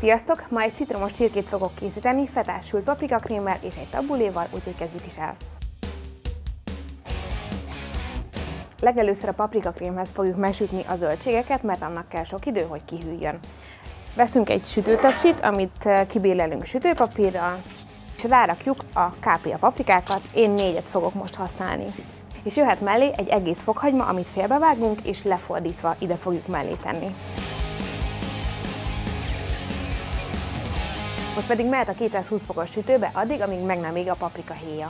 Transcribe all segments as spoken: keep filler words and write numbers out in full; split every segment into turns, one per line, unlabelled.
Sziasztok! Ma egy citromos csirkét fogok készíteni, fetás sült paprikakrémmel és egy tabuléval, úgyhogy kezdjük is el. Legelőször a paprikakrémhez fogjuk megsütni a zöldségeket, mert annak kell sok idő, hogy kihűljön. Veszünk egy sütőtapsit, amit kibélelünk sütőpapírral, és rárakjuk a kápia paprikákat, én négyet fogok most használni. És jöhet mellé egy egész fokhagyma, amit félbevágunk, és lefordítva ide fogjuk mellé tenni. Most pedig mehet a kétszázhúsz fokos sütőbe addig, amíg meg nem ég a paprika héja.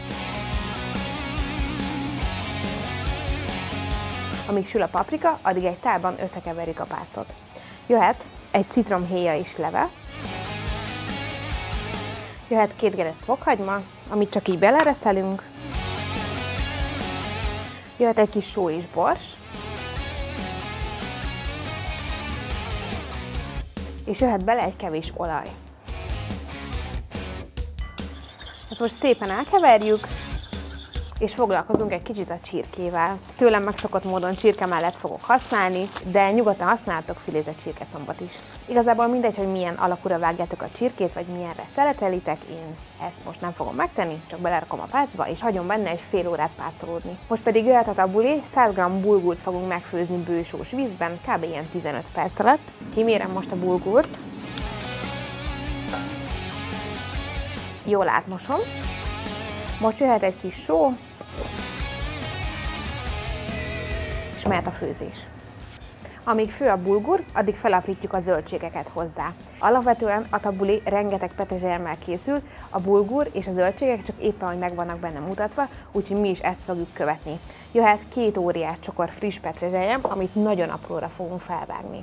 Amíg sül a paprika, addig egy tálban összekeverjük a pácot. Jöhet egy citromhéja is leve, jöhet két gereszt fokhagyma, amit csak így belereszelünk, jöhet egy kis só és bors, és jöhet bele egy kevés olaj. Ezt most szépen elkeverjük, és foglalkozunk egy kicsit a csirkével. Tőlem megszokott módon csirke mellett fogok használni, de nyugodtan használhatok filézett csirkecombot is. Igazából mindegy, hogy milyen alakúra vágjátok a csirkét, vagy milyenre szeretelitek, én ezt most nem fogom megtenni, csak belerakom a pácba, és hagyom benne egy fél órát pácolódni. Most pedig jöhet a tabulé, száz gramm bulgurt fogunk megfőzni bősós vízben, kb. Ilyen tizenöt perc alatt. Kimérem most a bulgurt. Jól átmosom. Most jöhet egy kis só, és mehet a főzés. Amíg fő a bulgur, addig felaprítjuk a zöldségeket hozzá. Alapvetően a tabulé rengeteg petrezselyemmel készül, a bulgur és a zöldségek csak éppen, hogy meg vannak benne mutatva, úgyhogy mi is ezt fogjuk követni. Jöhet két óriás csokor friss petrezselyem, amit nagyon apróra fogunk felvágni.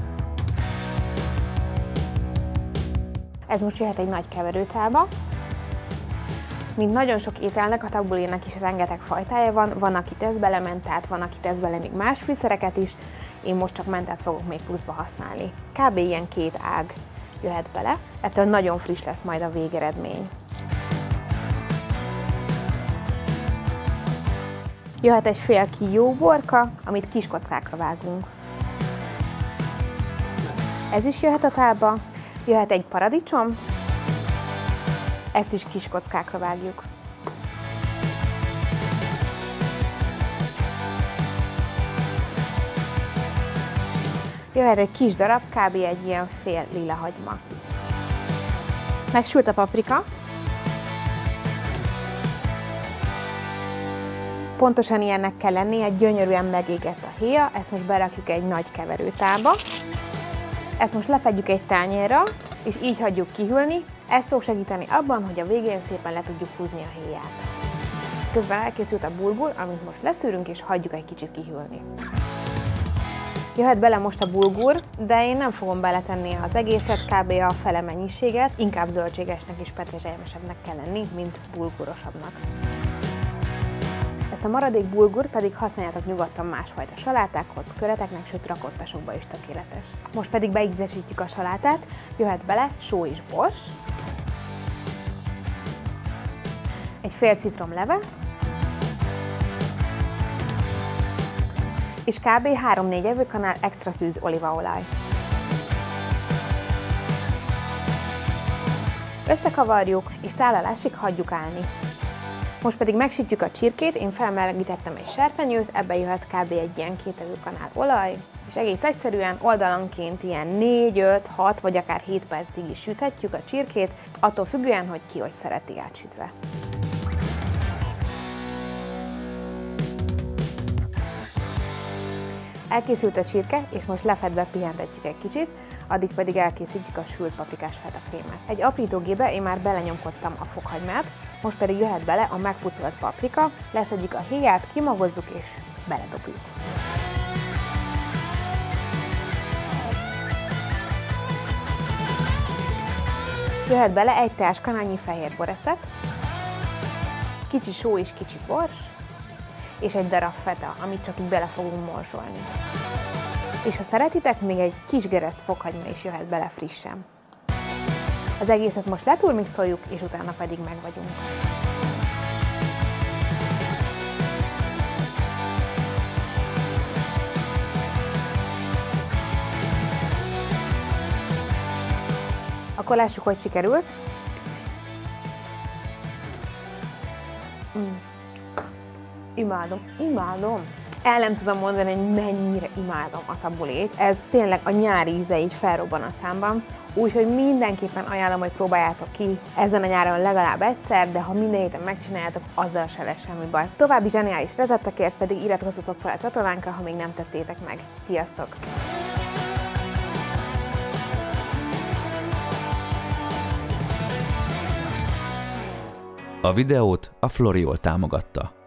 Ez most jöhet egy nagy keverőtálba. Mint nagyon sok ételnek, a tabulének is rengeteg fajtája van, van, aki tesz bele mentát, van, aki tesz bele még más fűszereket is, én most csak mentát fogok még pluszba használni. Kb. Ilyen két ág jöhet bele, ettől nagyon friss lesz majd a végeredmény. Jöhet egy fél kígyó borka, amit kis kockákra vágunk. Ez is jöhet a tálba, jöhet egy paradicsom, ezt is kis kockákra vágjuk. Jöhet egy kis darab, kb. Egy ilyen fél lila hagyma. Megsült a paprika. Pontosan ilyennek kell lennie, gyönyörűen megégett a héja, ezt most berakjuk egy nagy keverőtálba. Ezt most lefedjük egy tányérra, és így hagyjuk kihűlni. Ez fog segíteni abban, hogy a végén szépen le tudjuk húzni a héját. Közben elkészült a bulgur, amit most leszűrünk, és hagyjuk egy kicsit kihűlni. Jöhet bele most a bulgur, de én nem fogom beletenni az egészet, kb. A fele mennyiséget, inkább zöldségesnek és petrezselyemesebbnek kell lenni, mint bulgurosabbnak. Ezt a maradék bulgur pedig használjátok nyugodtan másfajta salátákhoz, köreteknek, sőt rakottasokba is tökéletes. Most pedig beízesítjük a salátát, jöhet bele só és bors, egy fél citrom leve, és kb. három-négy evőkanál extra szűz olívaolaj. Összekavarjuk, és tálalásig hagyjuk állni. Most pedig megsütjük a csirkét, én felmelegítettem egy serpenyőt, ebbe jöhet kb. Egy ilyen két evőkanál olaj, és egész egyszerűen oldalanként ilyen négy, öt, hat vagy akár hét percig is süthetjük a csirkét, attól függően, hogy ki hogy szereti átsütve. Elkészült a csirke, és most lefedve pihentetjük egy kicsit, addig pedig elkészítjük a sült paprikás fetakrémet. Egy aprítógébe én már belenyomkodtam a fokhagymát, most pedig jöhet bele a megpucolt paprika, leszedjük a héját, kimagozzuk és beledobjuk. Jöhet bele egy teáskanálnyi fehér borecet, kicsi só és kicsi bors, és egy darab feta, amit csak így bele fogunk morzsolni. És ha szeretitek, még egy kis gereszt fokhagyma is jöhet bele frissen. Az egészet most leturmixoljuk, és utána pedig meg vagyunk. akkor lássuk, hogy sikerült. Mm. Imádom, imádom. El nem tudom mondani, hogy mennyire imádom a tabulét. Ez tényleg a nyári íze így felrobban a számban. Úgyhogy mindenképpen ajánlom, hogy próbáljátok ki ezen a nyáron legalább egyszer, de ha minden héten megcsináljátok, azzal se lesz semmi baj. További zseniális receptekért pedig iratkozzatok fel a csatornánkra, ha még nem tettétek meg. Sziasztok!
A videót a Floriol támogatta.